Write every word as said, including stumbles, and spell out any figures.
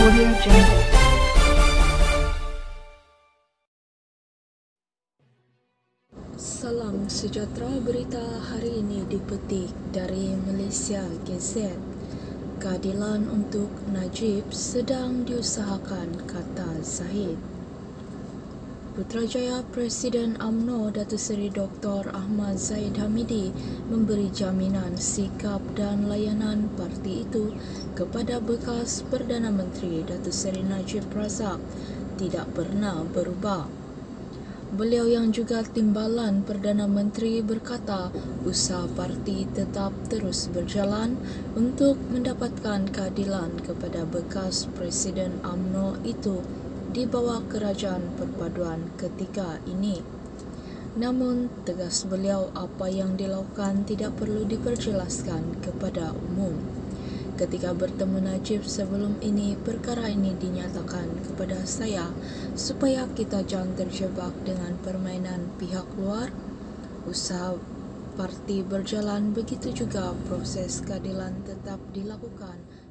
Audio Jungle. Salam sejahtera, berita hari ini dipetik dari Malaysia Gazette. Keadilan untuk Najib sedang diusahakan, kata Zahid. Putrajaya Presiden U M N O Datuk Seri Doktor Ahmad Zahid Hamidi memberi jaminan sikap dan layanan parti itu kepada bekas Perdana Menteri Datuk Seri Najib Razak tidak pernah berubah. Beliau yang juga timbalan Perdana Menteri berkata usaha parti tetap terus berjalan untuk mendapatkan keadilan kepada bekas Presiden U M N O itu di bawah kerajaan perpaduan ketika ini. Namun, tegas beliau, apa yang dilakukan tidak perlu diperjelaskan kepada umum. Ketika bertemu Najib sebelum ini, perkara ini dinyatakan kepada saya supaya kita jangan terjebak dengan permainan pihak luar. Usaha parti berjalan, begitu juga proses keadilan tetap dilakukan